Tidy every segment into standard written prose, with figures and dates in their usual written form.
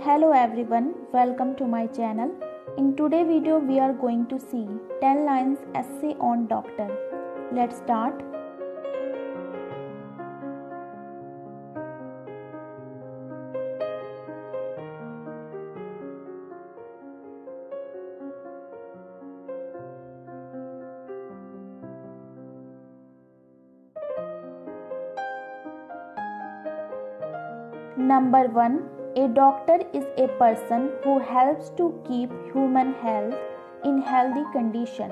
Hello everyone, welcome to my channel. In today's video we are going to see 10 lines essay on doctor. Let's start. Number 1. A doctor is a person who helps to keep human health in healthy condition.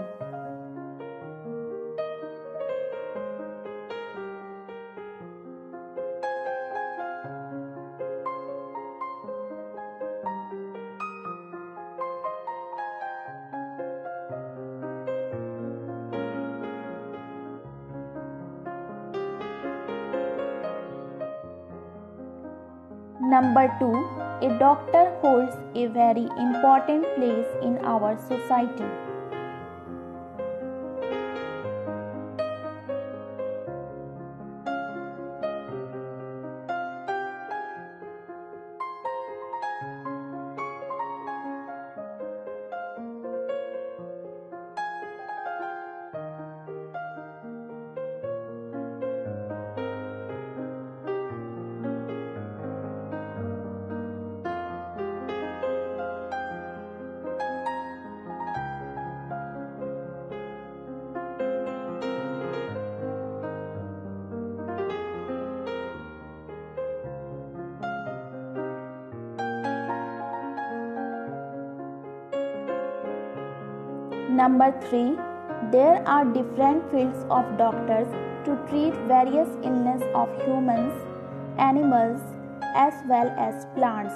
Number 2. A doctor holds a very important place in our society. Number 3. There are different fields of doctors to treat various illnesses of humans, animals, as well as plants.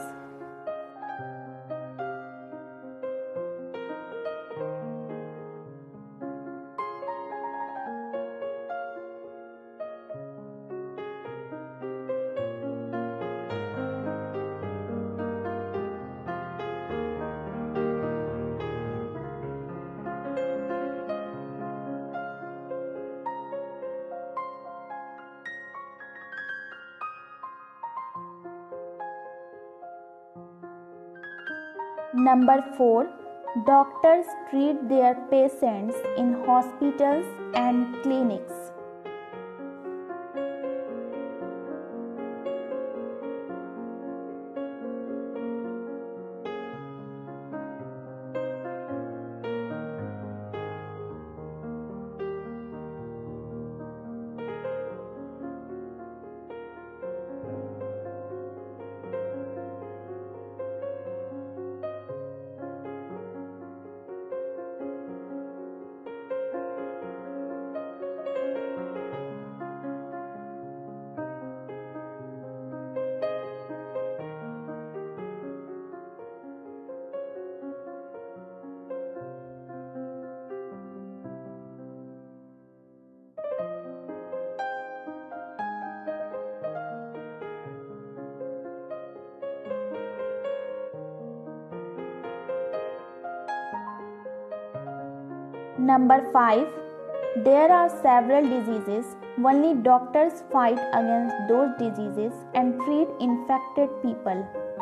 Number 4. Doctors treat their patients in hospitals and clinics. Number 5. There are several diseases. Only doctors fight against those diseases and treat infected people.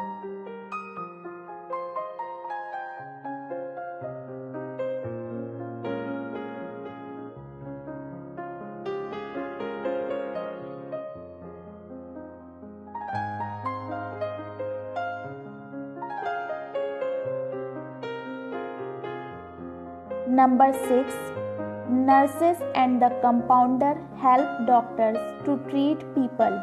Number 6. Nurses and the compounder help doctors to treat people.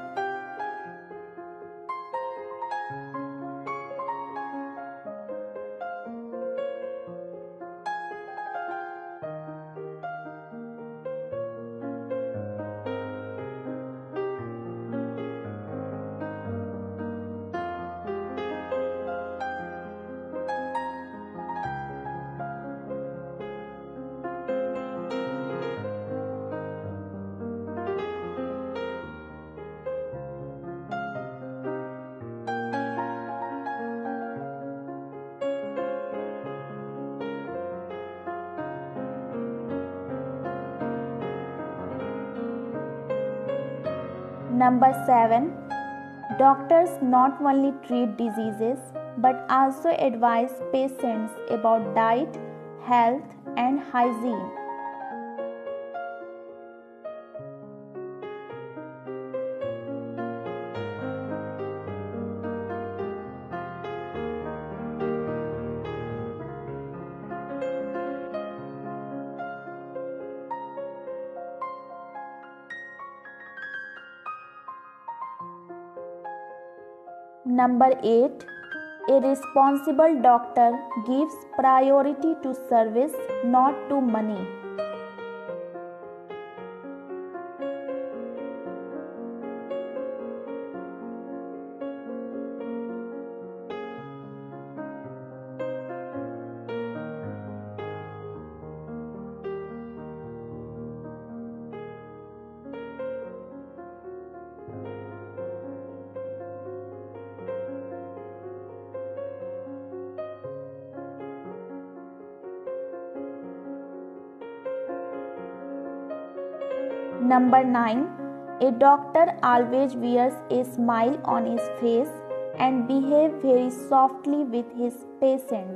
Number 7. Doctors not only treat diseases but also advise patients about diet, health, and hygiene. Number 8. A responsible doctor gives priority to service, not to money. Number 9. A doctor always wears a smile on his face and behaves very softly with his patients.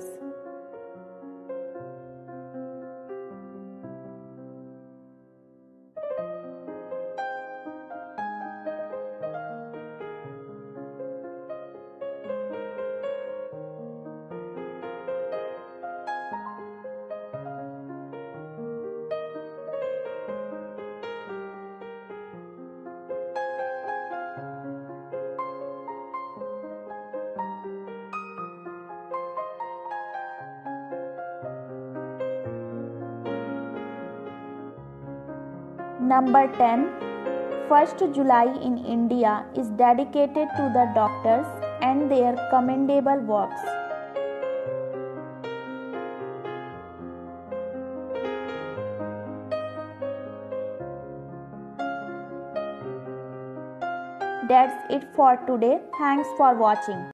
Number 10. 1st July in India is dedicated to the doctors and their commendable works. That's it for today. Thanks for watching.